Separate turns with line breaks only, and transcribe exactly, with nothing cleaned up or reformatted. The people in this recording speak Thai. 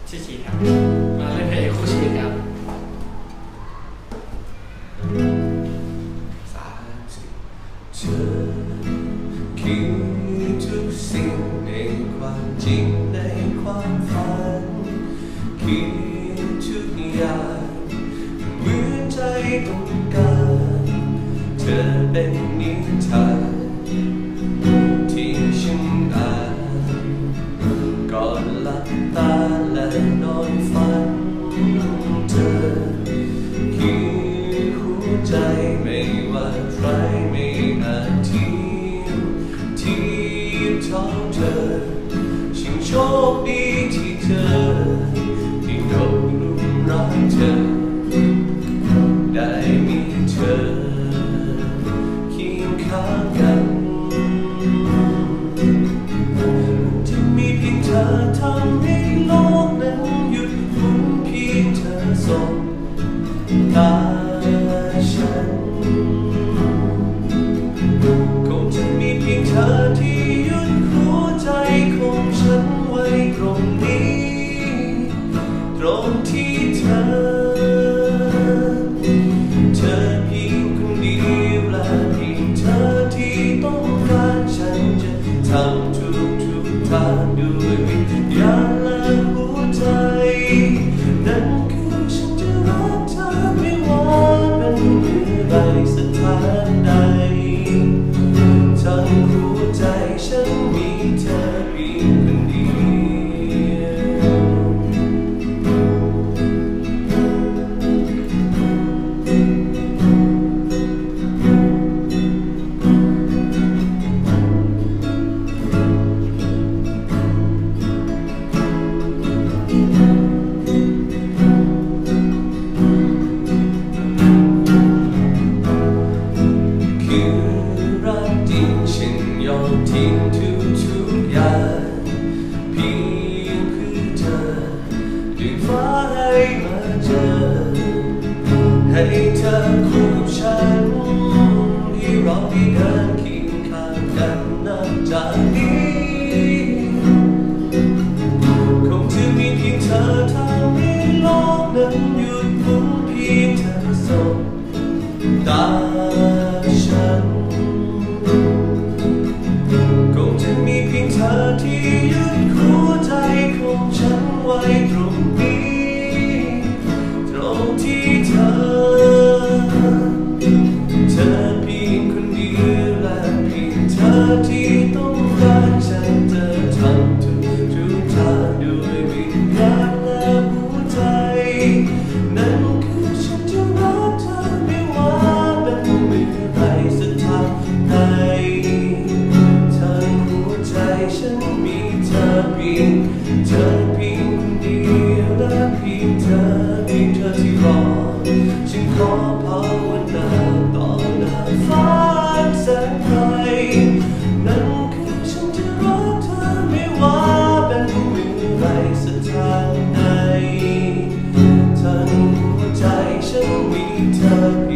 ชื่อชีครับมาเล่นเพลงคู่ชีครับ
สามสิบเธอคิดทุกสิ่งในความจริงในความฝันคิดทุกอย่างเหมือนใจต้องการเธอเป็นนิทานที่ฉันอ่านก่อนหลับตาและนอนฝันเธอคิดหัวใจไม่ว่าใครไม่อาจทิ้งที่ท้องเธอฉันโชคดีที่เธอที่ตกหลุมรักเธอได้มีเธอเคียงข้างกันที่มีเพียงเธอทำให้โลกนั้นหยุดหมุนเพียงเธอส่งตาฉันคงจะมีเพียงเธอที่หยุดหัวใจของฉันไว้ตรงนี้ตรงที่เธอเธอเพียงคนเดียวและเพียงเธอที่ต้องการฉันจะทำทุกทุกทางด้วยวิญญาณและหัวใจนั่นคือฉันจะรักเธอไม่ว่าเป็นเมื่อไรสถานใดทั้งหัวใจฉันมีเธอเพียงคนเดียวคือรักจริงฉันยอมทิ้งทุกทุกอย่างเพียงเพื่อเธอดึงฟ้าให้มาเจอให้เธอคู่กับฉันให้เราได้เดินเคียงข้างกันนับจากนี้คงจะมีเพียงเธอทำให้โลกนั้นหยุดหมุนเพียงเธอส่งตาฉันคงจะมีเพียงเธอที่ยึดหัวใจของฉันไว้ตรงนี้ตรงที่เธอเธอเพียงคนเดียวและเพียงเธอที่ต้องการฉันจะทำทุกทุกทางด้วยวิญญาณและหัวใจนั่นคือฉันจะรักเธอไม่ว่าเป็นเมื่อไรสถานใดทั้งหัวใจฉันมีเธอเพียงเธอเพียงคนเดียวและเพียงเธอเพียงเธอที่รอฉันขอภาวนาต่อหน้าฟ้าแสนไกลนั่นคือฉันจะรักเธอไม่ว่าเป็นเมื่อไรสถานใดทั้งหัวใจฉันมีเธอ